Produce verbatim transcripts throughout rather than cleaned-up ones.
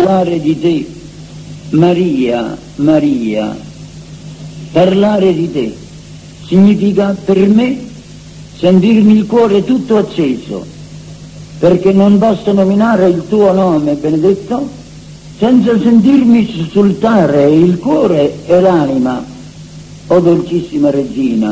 parlare di te, Maria, Maria, parlare di te significa per me sentirmi il cuore tutto acceso, perché non posso nominare il tuo nome benedetto senza sentirmi sussultare il cuore e l'anima, o dolcissima Regina.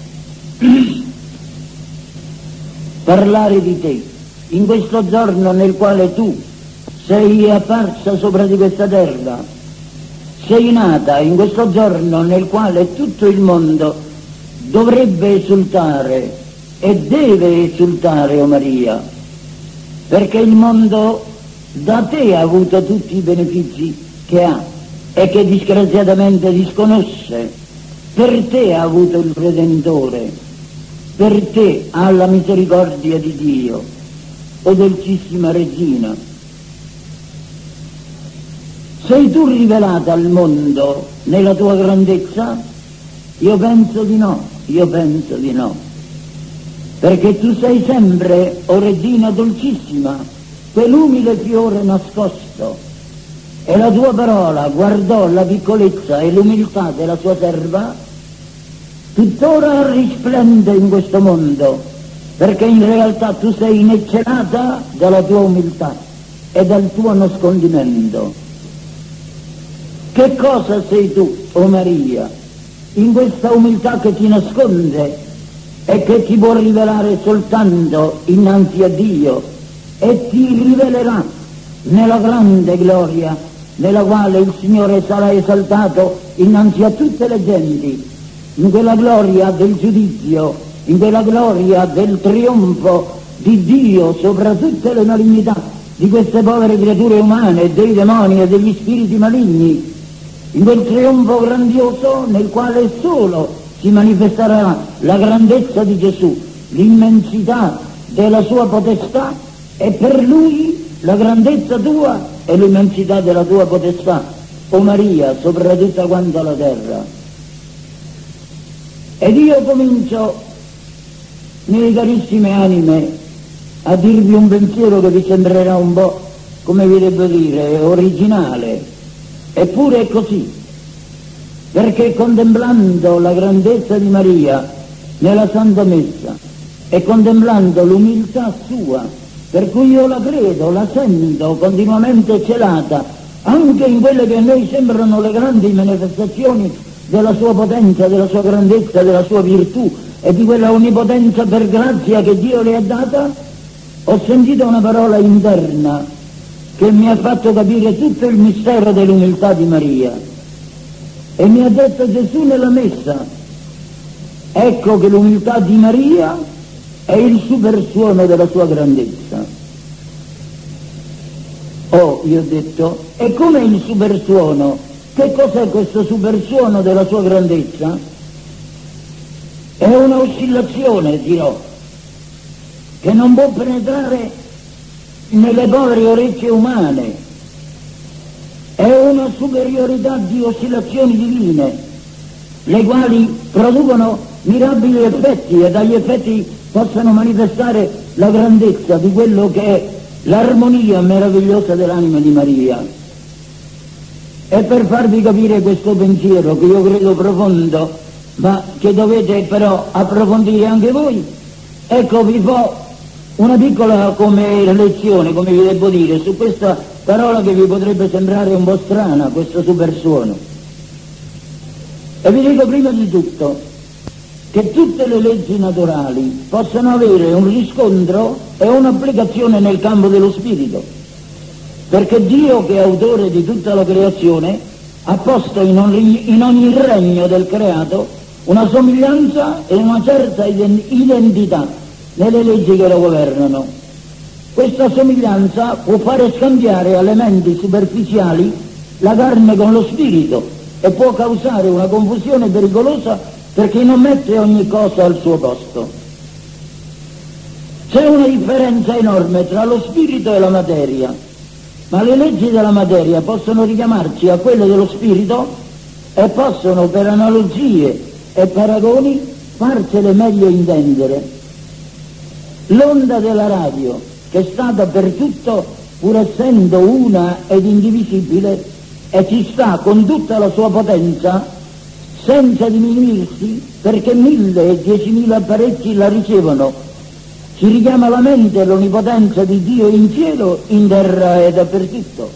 Parlare di te in questo giorno nel quale tu sei apparsa sopra di questa terra, sei nata in questo giorno nel quale tutto il mondo dovrebbe esultare e deve esultare, o Maria, perché il mondo da te ha avuto tutti i benefici che ha e che disgraziatamente disconosce. Per te ha avuto il Redentore, per te ha la misericordia di Dio, o dolcissima Regina. Sei tu rivelata al mondo nella tua grandezza? Io penso di no, io penso di no, perché tu sei sempre, o Regina dolcissima, quell'umile fiore nascosto, e la tua parola guardò la piccolezza e l'umiltà della sua serva, tuttora risplende in questo mondo, perché in realtà tu sei ineccelata dalla tua umiltà e dal tuo nascondimento. Che cosa sei tu, o Maria, in questa umiltà che ti nasconde e che ti può rivelare soltanto innanzi a Dio, e ti rivelerà nella grande gloria nella quale il Signore sarà esaltato innanzi a tutte le genti, in quella gloria del giudizio, in quella gloria del trionfo di Dio sopra tutte le malignità di queste povere creature umane, dei demoni e degli spiriti maligni, in quel trionfo grandioso nel quale solo si manifesterà la grandezza di Gesù, l'immensità della sua potestà, e per lui la grandezza tua e l'immensità della tua potestà, o Maria, sopra tutta quanta la terra. Ed io comincio, miei carissime anime, a dirvi un pensiero che vi sembrerà un po', come vi devo dire, originale, eppure è così, perché contemplando la grandezza di Maria nella Santa Messa e contemplando l'umiltà sua, per cui io la credo, la sento continuamente celata, anche in quelle che a noi sembrano le grandi manifestazioni della sua potenza, della sua grandezza, della sua virtù e di quella onnipotenza per grazia che Dio le ha data, ho sentito una parola interna che mi ha fatto capire tutto il mistero dell'umiltà di Maria, e mi ha detto Gesù nella Messa: ecco che l'umiltà di Maria è il supersuono della sua grandezza. Oh, io ho detto, e com'è il supersuono? Che cos'è questo supersuono della sua grandezza? È una oscillazione, dirò, che non può penetrare nelle povere orecchie umane. È una superiorità di oscillazioni divine, le quali producono mirabili effetti e dagli effetti possano manifestare la grandezza di quello che è l'armonia meravigliosa dell'anima di Maria. E per farvi capire questo pensiero, che io credo profondo, ma che dovete però approfondire anche voi, ecco vi fo una piccola come lezione, come vi devo dire, su questa parola che vi potrebbe sembrare un po' strana, questo supersuono. E vi dico prima di tutto che tutte le leggi naturali possono avere un riscontro e un'applicazione nel campo dello spirito, perché Dio, che è autore di tutta la creazione, ha posto in ogni, in ogni regno del creato una somiglianza e una certa identità nelle leggi che lo governano. Questa somiglianza può fare scambiare alle menti superficiali la carne con lo spirito e può causare una confusione pericolosa per chi non mette ogni cosa al suo posto. C'è una differenza enorme tra lo spirito e la materia, ma le leggi della materia possono richiamarci a quelle dello spirito e possono, per analogie e paragoni, farcele meglio intendere. L'onda della radio, che è stata per tutto pur essendo una ed indivisibile, e ci sta con tutta la sua potenza, senza diminuirsi, perché mille e diecimila apparecchi la ricevono. Ci richiama alla mente l'onnipotenza di Dio in cielo, in terra e dappertutto.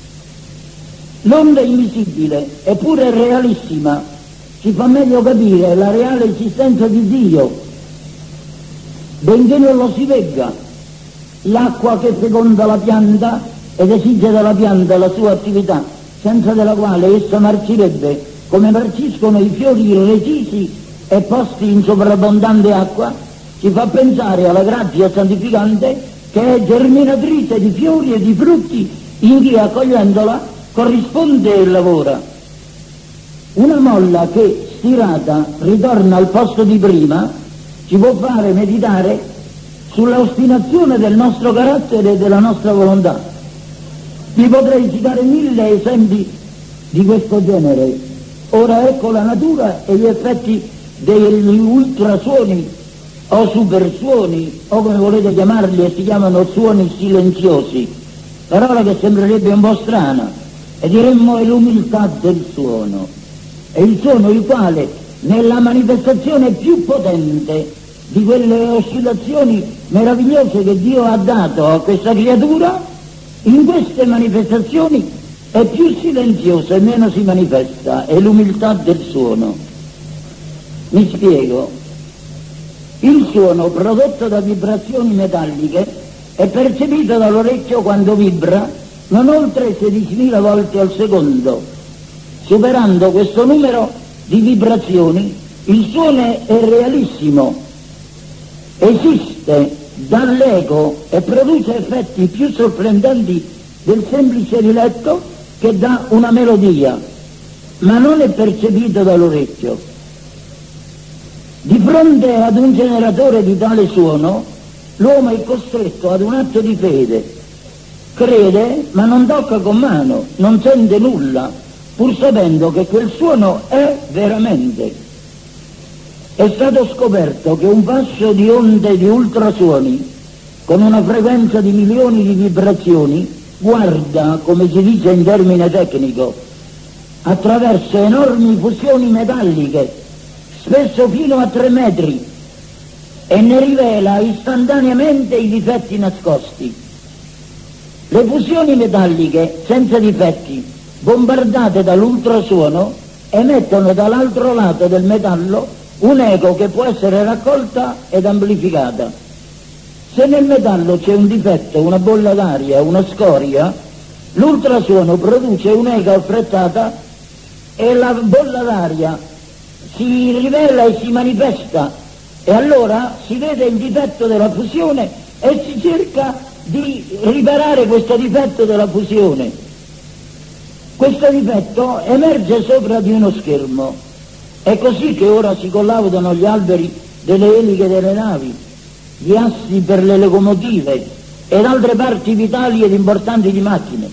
L'onda invisibile, eppure realissima, ci fa meglio capire la reale esistenza di Dio, benché non lo si vegga. L'acqua che feconda la pianta ed esige dalla pianta la sua attività, senza della quale essa marcirebbe, come marciscono i fiori recisi e posti in sovrabbondante acqua, ci fa pensare alla grazia santificante che è germinatrice di fiori e di frutti in chi, accogliendola, corrisponde e lavora. Una molla che, stirata, ritorna al posto di prima, ci può fare meditare sulla ostinazione del nostro carattere e della nostra volontà. Vi potrei citare mille esempi di questo genere. Ora ecco la natura e gli effetti degli ultrasuoni o supersuoni, o come volete chiamarli, e si chiamano suoni silenziosi, parola che sembrerebbe un po' strana, e diremmo è l'umiltà del suono. È il suono il quale, nella manifestazione più potente di quelle oscillazioni meravigliose che Dio ha dato a questa creatura, in queste manifestazioni è più silenziosa e meno si manifesta, è l'umiltà del suono. Mi spiego. Il suono prodotto da vibrazioni metalliche è percepito dall'orecchio quando vibra non oltre sedicimila volte al secondo. Superando questo numero di vibrazioni, il suono è realissimo, esiste dall'eco e produce effetti più sorprendenti del semplice riletto che dà una melodia, ma non è percepito dall'orecchio. Di fronte ad un generatore di tale suono, l'uomo è costretto ad un atto di fede. Crede, ma non tocca con mano, non sente nulla, pur sapendo che quel suono è veramente. È stato scoperto che un fascio di onde di ultrasuoni, con una frequenza di milioni di vibrazioni, guarda, come si dice in termine tecnico, attraverso enormi fusioni metalliche, spesso fino a tre metri, e ne rivela istantaneamente i difetti nascosti. Le fusioni metalliche senza difetti, bombardate dall'ultrasuono, emettono dall'altro lato del metallo un'eco che può essere raccolta ed amplificata. Se nel metallo c'è un difetto, una bolla d'aria, una scoria, l'ultrasuono produce un'eco affrettata e la bolla d'aria si rivela e si manifesta, e allora si vede il difetto della fusione e si cerca di riparare questo difetto della fusione. Questo difetto emerge sopra di uno schermo. È così che ora si collaudano gli alberi delle eliche delle navi, gli assi per le locomotive ed altre parti vitali ed importanti di macchine.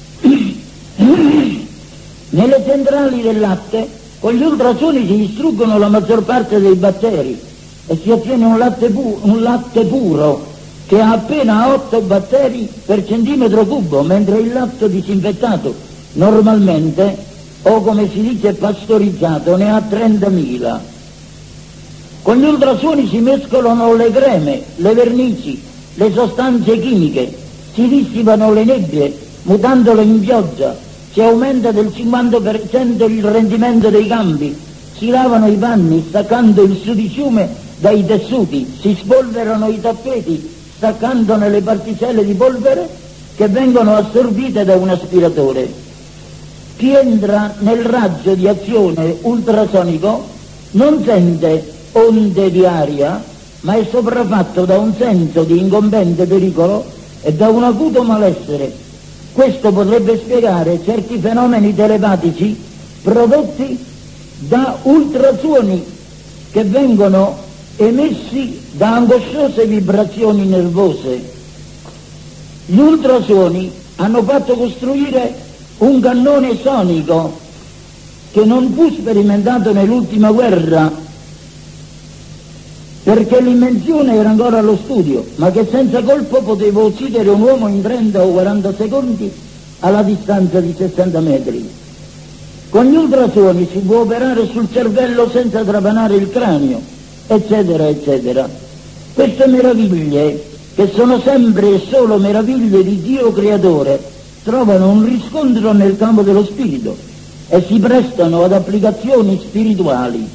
Nelle centrali del latte, con gli ultrasuoni si distruggono la maggior parte dei batteri e si ottiene un latte, pu- un latte puro che ha appena otto batteri per centimetro cubo, mentre il latte disinfettato normalmente, o come si dice pastorizzato, ne ha trentamila. Con gli ultrasuoni si mescolano le creme, le vernici, le sostanze chimiche, si dissipano le nebbie, mutandole in pioggia, si aumenta del cinquanta per cento il rendimento dei campi, si lavano i panni staccando il sudiciume dai tessuti, si spolverano i tappeti staccandone le particelle di polvere che vengono assorbite da un aspiratore. Chi entra nel raggio di azione ultrasonico non sente onde di aria, ma è sopraffatto da un senso di incombente pericolo e da un acuto malessere. Questo potrebbe spiegare certi fenomeni telepatici prodotti da ultrasuoni che vengono emessi da angosciose vibrazioni nervose. Gli ultrasuoni hanno fatto costruire un cannone sonico che non fu sperimentato nell'ultima guerra perché l'immensione era ancora allo studio, ma che senza colpo potevo uccidere un uomo in trenta o quaranta secondi alla distanza di sessanta metri. Con gli ultrasuoni si può operare sul cervello senza trapanare il cranio, eccetera, eccetera. Queste meraviglie, che sono sempre e solo meraviglie di Dio Creatore, trovano un riscontro nel campo dello spirito e si prestano ad applicazioni spirituali.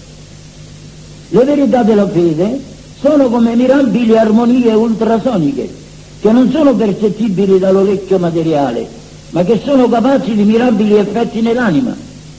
Le verità della fede sono come mirabili armonie ultrasoniche, che non sono percettibili dall'orecchio materiale, ma che sono capaci di mirabili effetti nell'anima.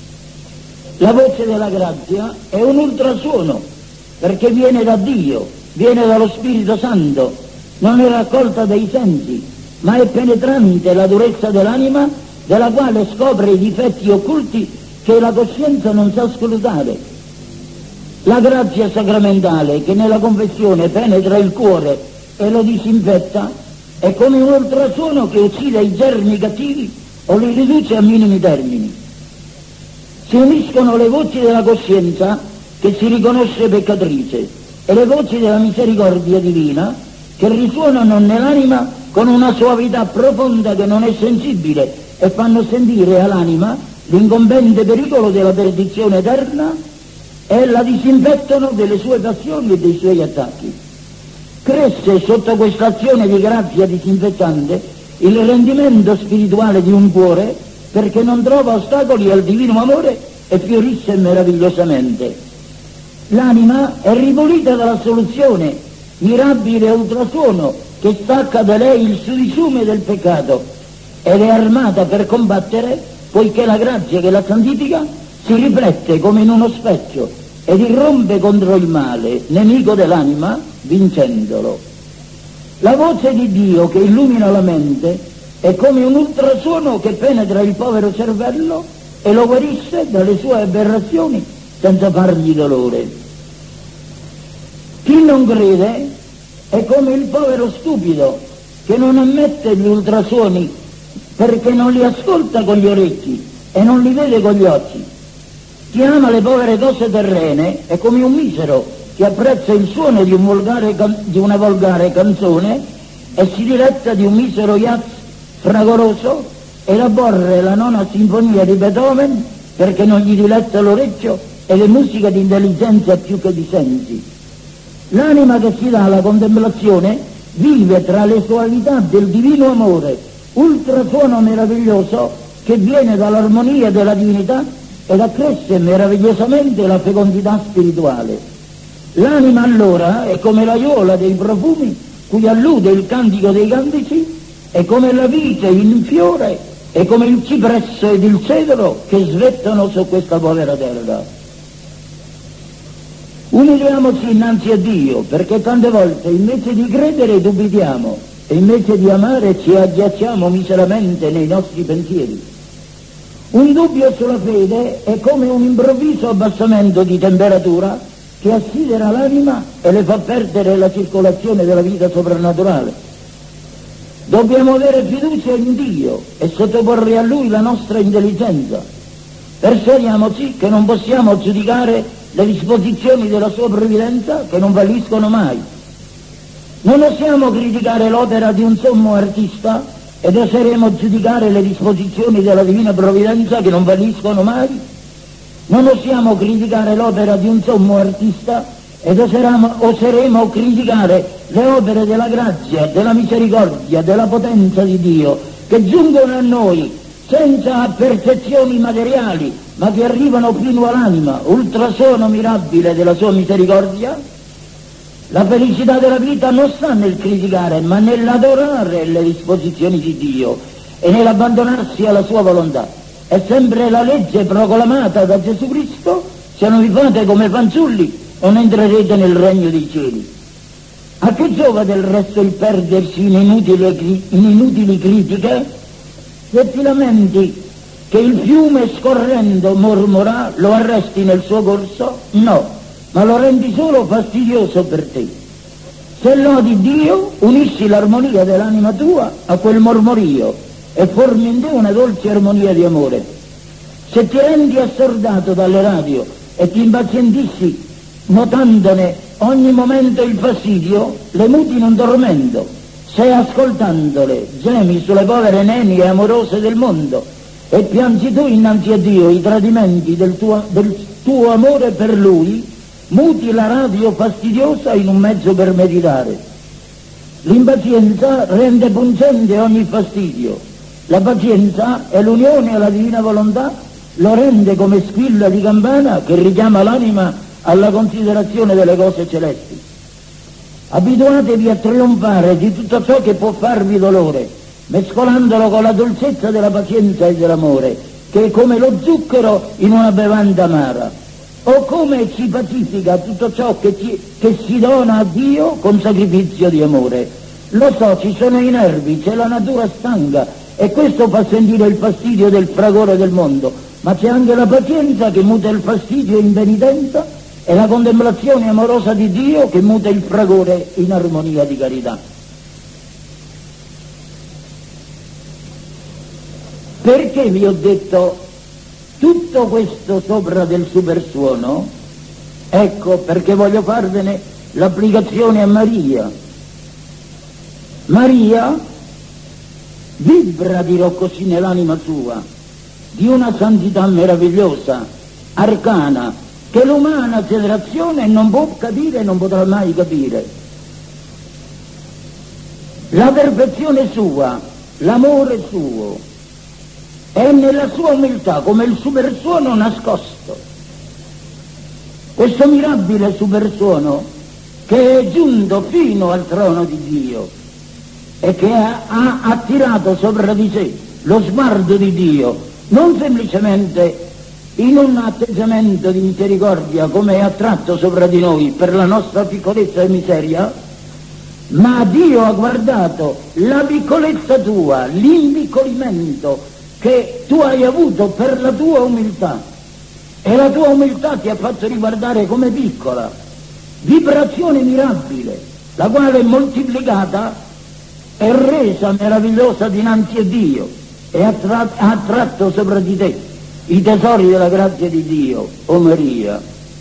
La voce della grazia è un ultrasuono, perché viene da Dio, viene dallo Spirito Santo, non è raccolta dai sensi, ma è penetrante la durezza dell'anima, della quale scopre i difetti occulti che la coscienza non sa scrutare. La grazia sacramentale che nella confessione penetra il cuore e lo disinfetta è come un ultrasuono che uccide i germi cattivi o li riduce a minimi termini. Si uniscono le voci della coscienza che si riconosce peccatrice e le voci della misericordia divina che risuonano nell'anima con una suavità profonda che non è sensibile e fanno sentire all'anima l'incombente pericolo della perdizione eterna e la disinfettano delle sue passioni e dei suoi attacchi. Cresce sotto questa azione di grazia disinfettante il rendimento spirituale di un cuore, perché non trova ostacoli al divino amore e fiorisce meravigliosamente. L'anima è ripulita dalla soluzione, mirabile ultrasuono che stacca da lei il sudiciume del peccato ed è armata per combattere, poiché la grazia che la santifica si riflette come in uno specchio ed irrompe contro il male, nemico dell'anima, vincendolo. La voce di Dio che illumina la mente è come un ultrasuono che penetra il povero cervello e lo guarisce dalle sue aberrazioni senza fargli dolore. Chi non crede è come il povero stupido che non ammette gli ultrasuoni perché non li ascolta con gli orecchi e non li vede con gli occhi. Chi ama le povere cose terrene è come un misero che apprezza il suono di, un volgare, di una volgare canzone e si diletta di un misero jazz fragoroso ed aborre la nona sinfonia di Beethoven perché non gli diletta l'orecchio e le musiche di intelligenza più che di sensi. L'anima che si dà alla contemplazione vive tra le soavità del divino amore, ultrasuono meraviglioso che viene dall'armonia della divinità ed accresce meravigliosamente la fecondità spirituale. L'anima allora è come l'aiuola dei profumi cui allude il cantico dei cantici, è come la vite in fiore, è come il cipresso ed il cedro che svettano su questa povera terra. Umiliamoci innanzi a Dio, perché tante volte invece di credere dubitiamo e invece di amare ci agghiacciamo miseramente nei nostri pensieri. Un dubbio sulla fede è come un improvviso abbassamento di temperatura che assidera l'anima e le fa perdere la circolazione della vita soprannaturale. Dobbiamo avere fiducia in Dio e sottoporre a Lui la nostra intelligenza. Persuadiamoci che non possiamo giudicare le disposizioni della sua provvidenza che non falliscono mai. Non osiamo criticare l'opera di un sommo artista ed oseremo giudicare le disposizioni della divina provvidenza che non falliscono mai. Non osiamo criticare l'opera di un sommo artista ed oseremo, oseremo criticare le opere della grazia, della misericordia, della potenza di Dio che giungono a noi senza percezioni materiali ma che arrivano fino all'anima, ultrasuono mirabile della sua misericordia. La felicità della vita non sta nel criticare, ma nell'adorare le disposizioni di Dio e nell'abbandonarsi alla sua volontà. È sempre la legge proclamata da Gesù Cristo: se non vi fate come fanciulli non entrerete nel regno dei cieli. A che giova del resto il perdersi in inutili, in inutili critiche? Se ti lamenti che il fiume scorrendo mormora, lo arresti nel suo corso? No, ma lo rendi solo fastidioso per te. Se lodi Dio, unisci l'armonia dell'anima tua a quel mormorio e formi in te una dolce armonia di amore. Se ti rendi assordato dalle radio e ti impazientissi notandone ogni momento il fastidio, le muti in un tormento. Se ascoltandole gemi sulle povere nenie amorose del mondo e piangi tu innanzi a Dio i tradimenti del tuo, del tuo amore per Lui, muti la radio fastidiosa in un mezzo per meditare. L'impazienza rende pungente ogni fastidio. La pazienza è l'unione alla divina volontà, lo rende come squilla di campana che richiama l'anima alla considerazione delle cose celesti. Abituatevi a trionfare di tutto ciò che può farvi dolore, mescolandolo con la dolcezza della pazienza e dell'amore, che è come lo zucchero in una bevanda amara, o come si pacifica tutto ciò che, ci, che si dona a Dio con sacrificio di amore. Lo so, ci sono i nervi, c'è la natura stanca, e questo fa sentire il fastidio del fragore del mondo, ma c'è anche la pazienza che muta il fastidio in penitenza, e la contemplazione amorosa di Dio che muta il fragore in armonia di carità. Perché vi ho detto tutto questo sopra del supersuono? Ecco, perché voglio farvene l'applicazione a Maria. Maria vibra, dirò così, nell'anima sua, di una santità meravigliosa, arcana, che l'umana generazione non può capire e non potrà mai capire. La perfezione sua, l'amore suo, è nella sua umiltà come il supersuono nascosto. Questo mirabile supersuono che è giunto fino al trono di Dio e che ha, ha attirato sopra di sé lo sguardo di Dio, non semplicemente in un atteggiamento di misericordia come è attratto sopra di noi per la nostra piccolezza e miseria, ma Dio ha guardato la piccolezza tua, l'impiccolimento che tu hai avuto per la tua umiltà, e la tua umiltà ti ha fatto riguardare come piccola, vibrazione mirabile, la quale moltiplicata è resa meravigliosa dinanzi a Dio e ha attratto sopra di te i tesori della grazia di Dio, o Maria.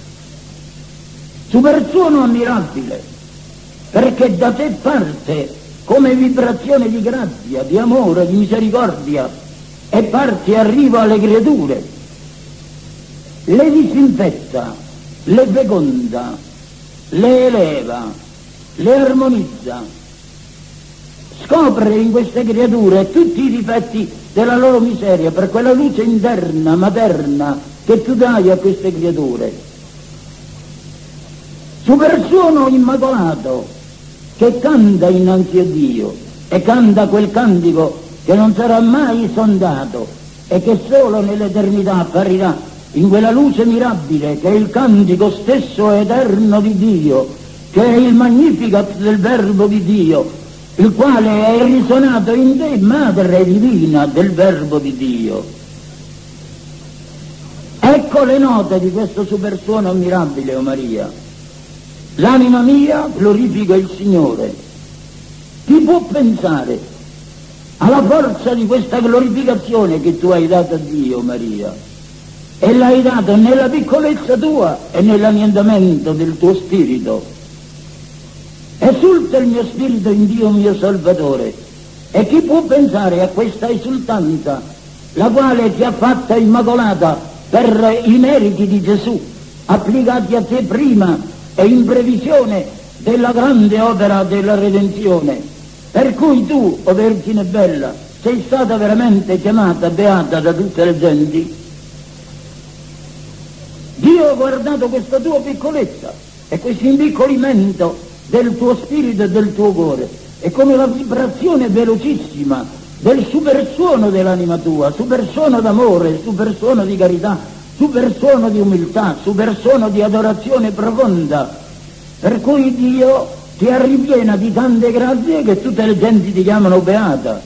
Supersuono ammirabile, perché da te parte come vibrazione di grazia, di amore, di misericordia, e parte e arriva alle creature, le disinfetta, le feconda, le eleva, le armonizza, scopre in queste creature tutti i difetti della loro miseria per quella luce interna, materna, che tu dai a queste creature. Supersuono immacolato che canta innanzi a Dio e canta quel cantico che non sarà mai sondato e che solo nell'eternità apparirà in quella luce mirabile che è il cantico stesso eterno di Dio, che è il Magnificat del Verbo di Dio, il quale è risuonato in te, Madre Divina del Verbo di Dio. Ecco le note di questo supersuono ammirabile, o Maria. L'anima mia glorifica il Signore. Chi può pensare alla forza di questa glorificazione che tu hai dato a Dio, Maria? E l'hai dato nella piccolezza tua e nell'annientamento del tuo spirito. Esulta il mio spirito in Dio mio Salvatore. E chi può pensare a questa esultanza, la quale ti ha fatta immacolata per i meriti di Gesù, applicati a te prima e in previsione della grande opera della redenzione, per cui tu, o Vergine bella, sei stata veramente chiamata beata da tutte le genti? Dio ha guardato questa tua piccolezza e questo impiccolimento del tuo spirito e del tuo cuore, è come la vibrazione velocissima del supersuono dell'anima tua, supersuono d'amore, supersuono di carità, supersuono di umiltà, supersuono di adorazione profonda, per cui Dio ti arriviena di tante grazie che tutte le genti ti chiamano beata.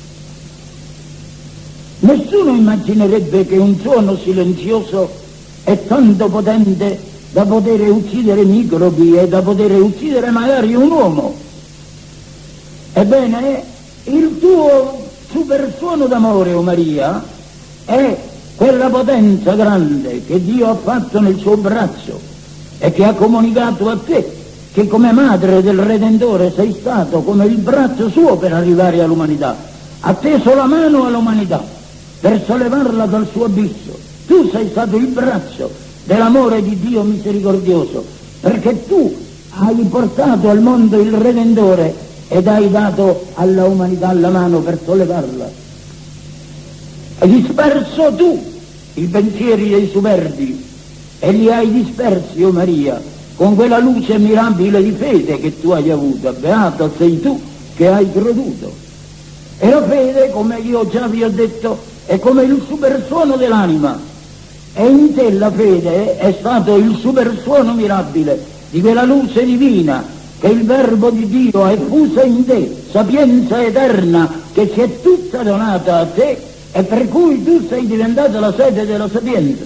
Nessuno immaginerebbe che un suono silenzioso è tanto potente da poter uccidere microbi e da poter uccidere magari un uomo. Ebbene, il tuo supersuono d'amore, o Maria, è quella potenza grande che Dio ha fatto nel suo braccio e che ha comunicato a te che come madre del Redentore sei stato come il braccio suo per arrivare all'umanità, ha teso la mano all'umanità per sollevarla dal suo abisso. Tu sei stato il braccio dell'amore di Dio misericordioso, perché tu hai portato al mondo il Redentore ed hai dato alla umanità la mano per sollevarla. Hai disperso tu i pensieri dei superbi e li hai dispersi, o oh Maria, con quella luce mirabile di fede che tu hai avuto. Beata sei tu che hai creduto. E la fede, come io già vi ho detto, è come il supersuono dell'anima, e in te la fede è stato il supersuono mirabile di quella luce divina che il Verbo di Dio ha effusa in te, sapienza eterna che ci è tutta donata a te e per cui tu sei diventata la sede della sapienza.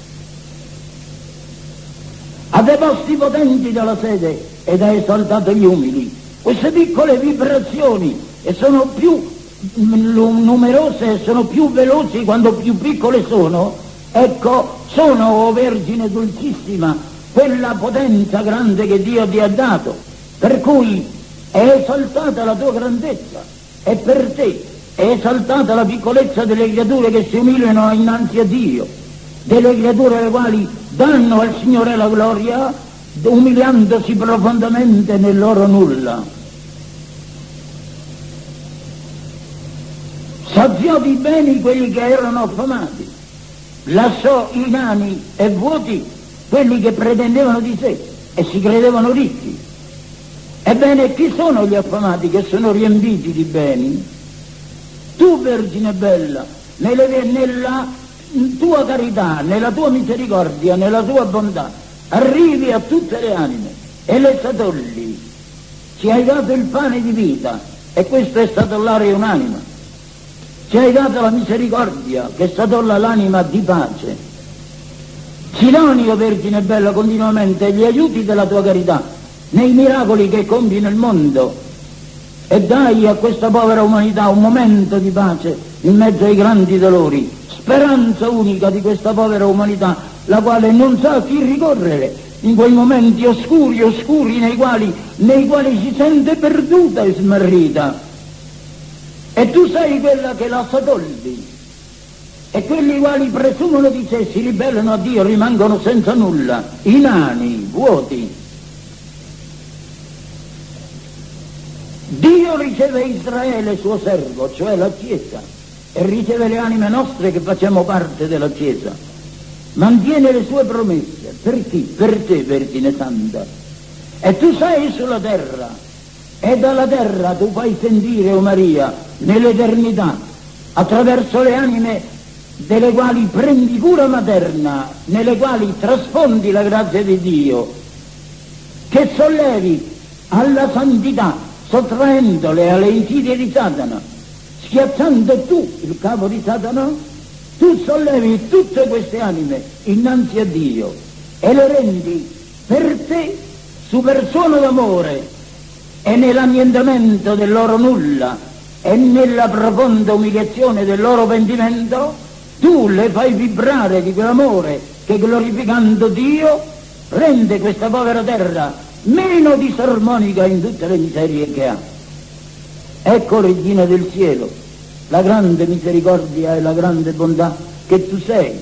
Ha deposti potenti dalla sede ed ha esaltato gli umili. Queste piccole vibrazioni, e sono più numerose e sono più veloci quando più piccole sono, ecco, sono, o oh Vergine dolcissima, quella potenza grande che Dio ti ha dato, per cui è esaltata la tua grandezza e per te è esaltata la piccolezza delle creature che si umiliano innanzi a Dio, delle creature le quali danno al Signore la gloria umiliandosi profondamente nel loro nulla. Saziò di beni quelli che erano affamati, lasciò i nani e vuoti quelli che pretendevano di sé e si credevano ricchi. Ebbene, chi sono gli affamati che sono riempiti di beni? Tu, Vergine bella, nelle, nella tua carità, nella tua misericordia, nella tua bontà, arrivi a tutte le anime e le satolli. Ci hai dato il pane di vita e questo è satollare un'anima. Ci hai dato la misericordia che satolla l'anima di pace. Ci doni, o Vergine bella, continuamente gli aiuti della tua carità nei miracoli che compi nel mondo e dai a questa povera umanità un momento di pace in mezzo ai grandi dolori, speranza unica di questa povera umanità, la quale non sa a chi ricorrere in quei momenti oscuri, oscuri nei quali, nei quali si sente perduta e smarrita. E tu sei quella che la satolli, e quelli quali presumono di sé, si ribellano a Dio, rimangono senza nulla, inani, vuoti. Dio riceve Israele suo servo, cioè la Chiesa, e riceve le anime nostre che facciamo parte della Chiesa. Mantiene le sue promesse. Per chi? Per te, Vergine Santa. E tu sei sulla terra, e dalla terra tu fai sentire, o Maria, nell'eternità, attraverso le anime delle quali prendi cura materna, nelle quali trasfondi la grazia di Dio, che sollevi alla santità, sottraendole alle insidie di Satana, schiacciando tu il capo di Satana, tu sollevi tutte queste anime innanzi a Dio e le rendi per te supersuono d'amore, e nell'annientamento del loro nulla e nella profonda umiliazione del loro pentimento tu le fai vibrare di quell'amore che, glorificando Dio, rende questa povera terra meno disarmonica in tutte le miserie che ha. Ecco, Regina del cielo, la grande misericordia e la grande bontà che tu sei,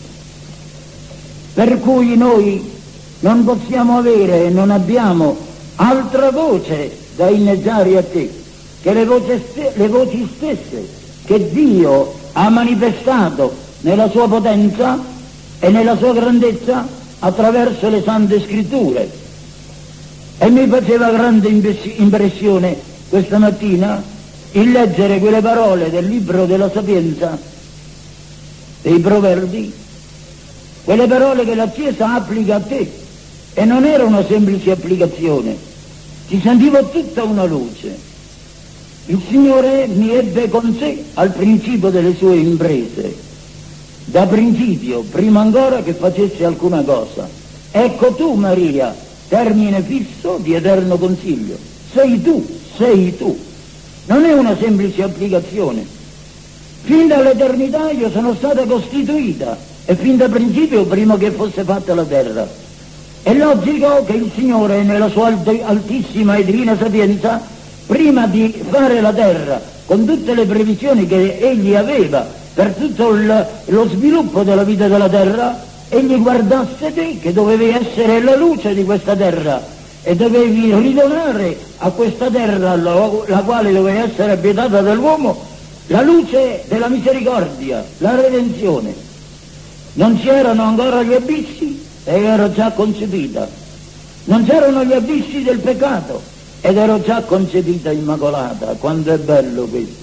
per cui noi non possiamo avere e non abbiamo altra voce da inneggiare a te che le voci, st- le voci stesse che Dio ha manifestato nella sua potenza e nella sua grandezza attraverso le sante scritture. E mi faceva grande impressione questa mattina il leggere quelle parole del libro della Sapienza, dei Proverbi, quelle parole che la Chiesa applica a te. E non era una semplice applicazione, ci sentivo tutta una luce. Il Signore mi ebbe con sé al principio delle sue imprese, da principio, prima ancora che facesse alcuna cosa. Ecco tu, Maria, termine fisso di eterno consiglio. Sei tu, sei tu. Non è una semplice applicazione. Fin dall'eternità io sono stata costituita, e fin da principio, prima che fosse fatta la terra. È logico che il Signore, nella sua alt- altissima e divina sapienza, prima di fare la terra, con tutte le previsioni che egli aveva per tutto il, lo sviluppo della vita della terra, egli guardasse te che dovevi essere la luce di questa terra e dovevi ridonare a questa terra, la, la quale doveva essere abitata dall'uomo, la luce della misericordia, la redenzione. Non c'erano ancora gli abissi e ero già concepita, non c'erano gli abissi del peccato ed ero già concepita immacolata. Quanto è bello questo!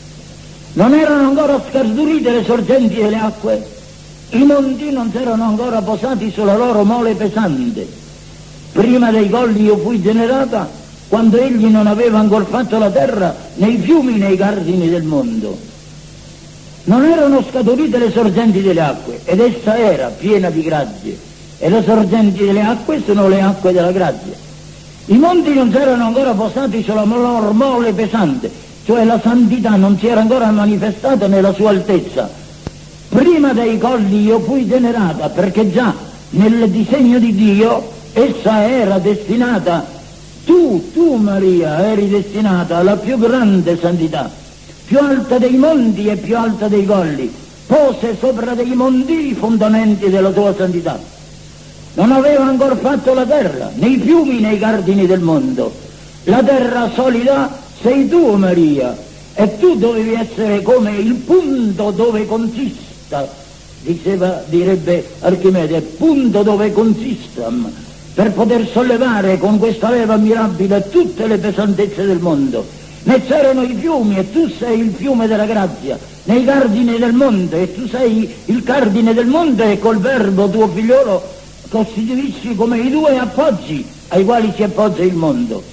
Non erano ancora scardurite le sorgenti delle acque, i monti non s'erano ancora posati sulla loro mole pesante. Prima dei colli io fui generata, quando egli non aveva ancora fatto la terra nei fiumi, nei cardini del mondo. Non erano scaturite le sorgenti delle acque, ed essa era piena di grazie, e le sorgenti delle acque sono le acque della grazia. I monti non s'erano ancora posati sulla loro mole pesante, cioè la santità non si era ancora manifestata nella sua altezza. Prima dei colli io fui generata, perché già nel disegno di Dio essa era destinata, tu, tu Maria, eri destinata alla più grande santità, più alta dei monti e più alta dei colli, pose sopra dei monti i fondamenti della tua santità. Non aveva ancora fatto la terra, nei fiumi, nei cardini del mondo. La terra solida sei tu, Maria, e tu dovevi essere come il punto dove consista, diceva, direbbe Archimede, punto dove consistam, per poter sollevare con questa leva mirabile tutte le pesantezze del mondo. Ne c'erano i fiumi e tu sei il fiume della grazia, nei cardini del monte e tu sei il cardine del monte, e col verbo tuo figliolo costituisci come i due appoggi ai quali si appoggia il mondo.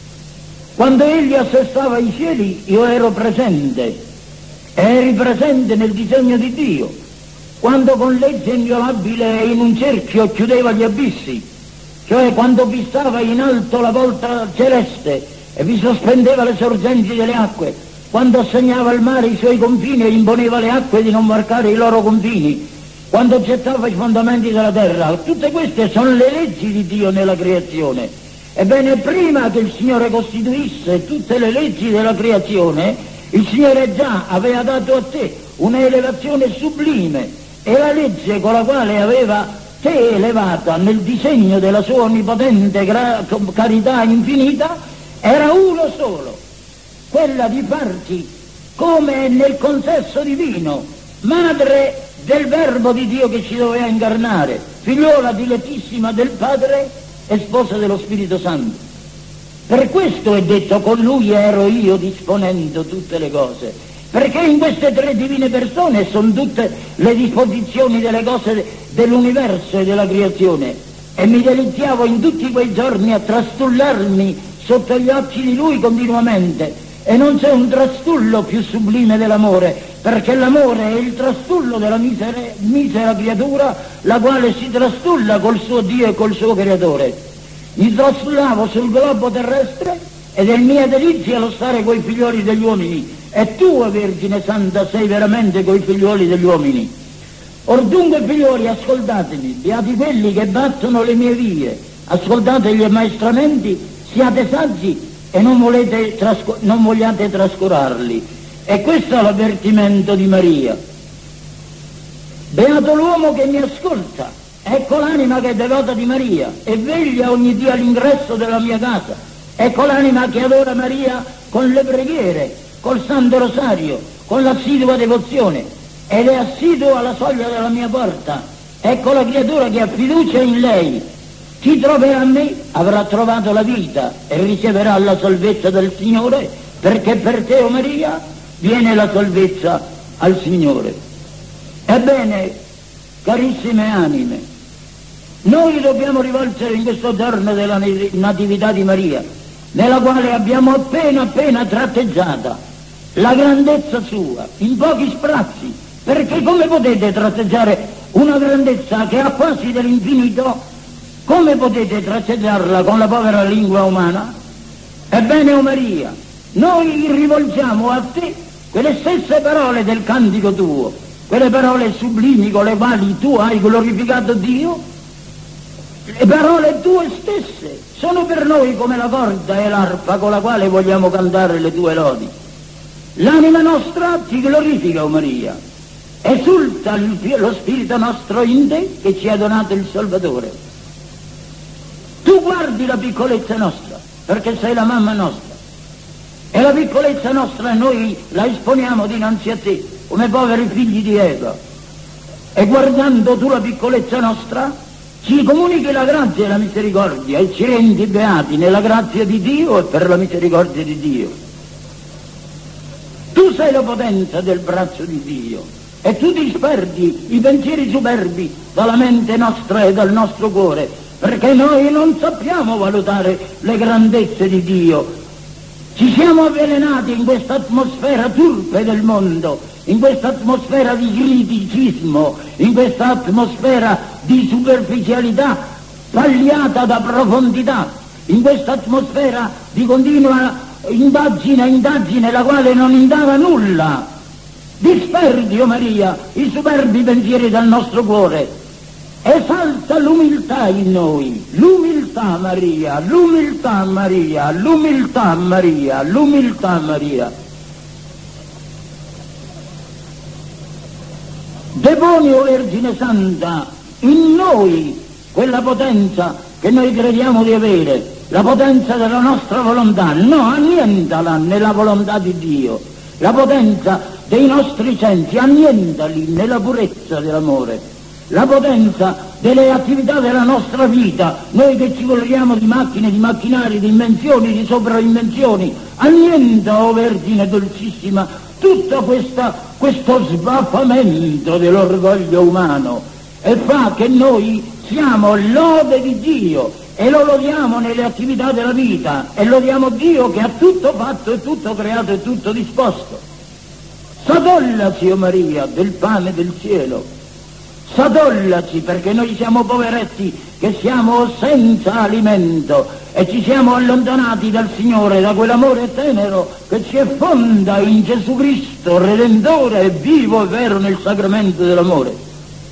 Quando egli assestava i cieli io ero presente, eri presente nel disegno di Dio, quando con legge inviolabile in un cerchio chiudeva gli abissi, cioè quando fissava in alto la volta celeste e vi sospendeva le sorgenti delle acque, quando assegnava al mare i suoi confini e imponeva alle acque di non marcare i loro confini, quando gettava i fondamenti della terra. Tutte queste sono le leggi di Dio nella creazione. Ebbene, prima che il Signore costituisse tutte le leggi della creazione, il Signore già aveva dato a te un'elevazione sublime, e la legge con la quale aveva te elevata nel disegno della sua onnipotente gra- carità infinita era uno solo, quella di farti come nel consesso divino, madre del Verbo di Dio che ci doveva incarnare, figliuola dilettissima del Padre e sposa dello Spirito Santo. Per questo è detto: con lui ero io disponendo tutte le cose, perché in queste tre divine persone sono tutte le disposizioni delle cose dell'universo e della creazione, e mi deliziavo in tutti quei giorni a trastullarmi sotto gli occhi di lui continuamente. E non c'è un trastullo più sublime dell'amore, perché l'amore è il trastullo della misere, misera creatura, la quale si trastulla col suo Dio e col suo Creatore. Mi trastullavo sul globo terrestre ed è mia delizia lo stare coi figlioli degli uomini, e tu, Vergine Santa, sei veramente coi figlioli degli uomini. Or dunque, figlioli, ascoltatemi, beati quelli che battono le mie vie, ascoltate gli ammaestramenti, siate saggi e non, volete trascu- non vogliate trascurarli. E questo è l'avvertimento di Maria. Beato l'uomo che mi ascolta, ecco l'anima che è devota di Maria e veglia ogni dì all'ingresso della mia casa, ecco l'anima che adora Maria con le preghiere, col Santo Rosario, con l'assidua devozione, ed è assiduo alla soglia della mia porta, ecco la creatura che ha fiducia in lei. Chi troverà me avrà trovato la vita e riceverà la salvezza del Signore, perché per te, o Maria, viene la salvezza al Signore. Ebbene, carissime anime, noi dobbiamo rivolgere in questo giorno della Natività di Maria, nella quale abbiamo appena appena tratteggiata la grandezza sua in pochi sprazzi, perché come potete tratteggiare una grandezza che ha quasi dell'infinito? Come potete tratteggiarla con la povera lingua umana? Ebbene, o Maria, noi rivolgiamo a te quelle stesse parole del cantico tuo, quelle parole sublimi con le quali tu hai glorificato Dio, Le parole tue stesse sono per noi come la corda e l'arpa con la quale vogliamo cantare le tue lodi. L'anima nostra ti glorifica, o Maria, esulta lo spirito nostro in te che ci ha donato il Salvatore. Tu guardi la piccolezza nostra, perché sei la mamma nostra, e la piccolezza nostra noi la esponiamo dinanzi a te, come poveri figli di Eva, e guardando tu la piccolezza nostra, ci comunichi la grazia e la misericordia e ci rendi beati nella grazia di Dio e per la misericordia di Dio. Tu sei la potenza del braccio di Dio e tu disperdi i pensieri superbi dalla mente nostra e dal nostro cuore, perché noi non sappiamo valutare le grandezze di Dio. Ci siamo avvelenati in questa atmosfera turpe del mondo, in questa atmosfera di criticismo, in questa atmosfera di superficialità tagliata da profondità, in questa atmosfera di continua indagine, indagine la quale non indaga nulla. Disperdi, o Maria, i superbi pensieri dal nostro cuore. Esalta l'umiltà in noi, l'umiltà Maria, l'umiltà Maria, l'umiltà Maria, l'umiltà Maria. Deponi, o Vergine Santa, in noi quella potenza che noi crediamo di avere, la potenza della nostra volontà. No, annientala nella volontà di Dio, la potenza dei nostri sensi, annientali nella purezza dell'amore, la potenza delle attività della nostra vita, noi che ci gloriamo di macchine, di macchinari, di invenzioni, di sovrainvenzioni. Annienta, o Vergine dolcissima, tutto questa, questo sbaffamento dell'orgoglio umano e fa che noi siamo lode di Dio e lo lodiamo nelle attività della vita e lodiamo Dio che ha tutto fatto e tutto creato e tutto disposto. Sadollaci, o Maria, del pane del cielo, sadollaci, perché noi siamo poveretti che siamo senza alimento e ci siamo allontanati dal Signore, da quell'amore tenero che ci effonda in Gesù Cristo, Redentore e vivo e vero nel sacramento dell'amore.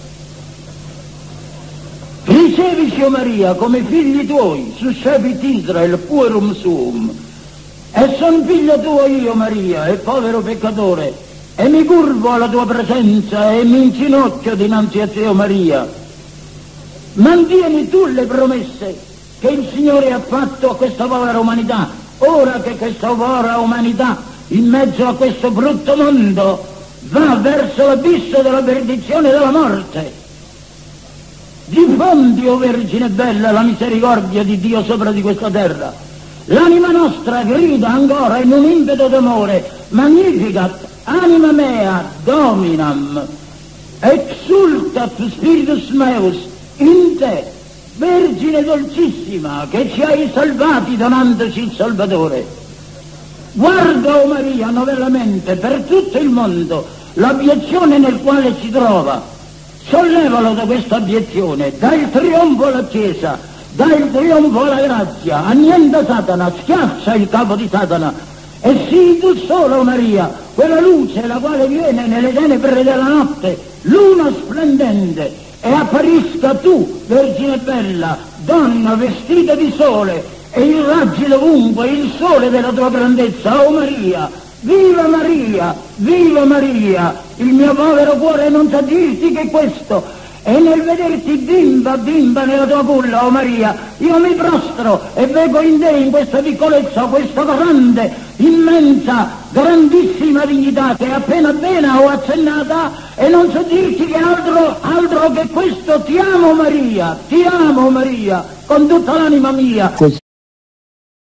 Ricevici, o Maria, come figli tuoi, suscepit Israel puerum suum, e son figlio tuo io, Maria, e povero peccatore, e mi curvo alla tua presenza e mi inginocchio dinanzi a te, o Maria. Mantieni tu le promesse che il Signore ha fatto a questa povera umanità, ora che questa povera umanità, in mezzo a questo brutto mondo, va verso l'abisso della perdizione e della morte. Diffondi, o Vergine bella, la misericordia di Dio sopra di questa terra. L'anima nostra grida ancora in un impeto d'amore: Magnificat anima mea dominam, exultat spiritus meus in te, Vergine dolcissima, che ci hai salvati donandoci il Salvatore. Guarda, o Maria, novellamente per tutto il mondo l'abiezione nel quale si trova. Sollevalo da questa abiezione, dai il trionfo alla Chiesa, dai il trionfo alla grazia, annienta Satana, schiaccia il capo di Satana e sii tu sola, Maria, quella luce la quale viene nelle tenebre della notte, luna splendente, e apparisca tu, Vergine bella, donna vestita di sole, e irraggi dovunque il sole della tua grandezza, o Maria. Viva Maria, viva Maria, il mio povero cuore non sa dirti che questo, e nel vederti bimba, bimba nella tua culla, o Maria, io mi prostro e vedo in te, in questa piccolezza, questa grande, immensa, grandissima dignità che appena appena ho accennata, e non so dirti che altro, altro che questo. Ti amo, Maria, ti amo, Maria, con tutta l'anima mia.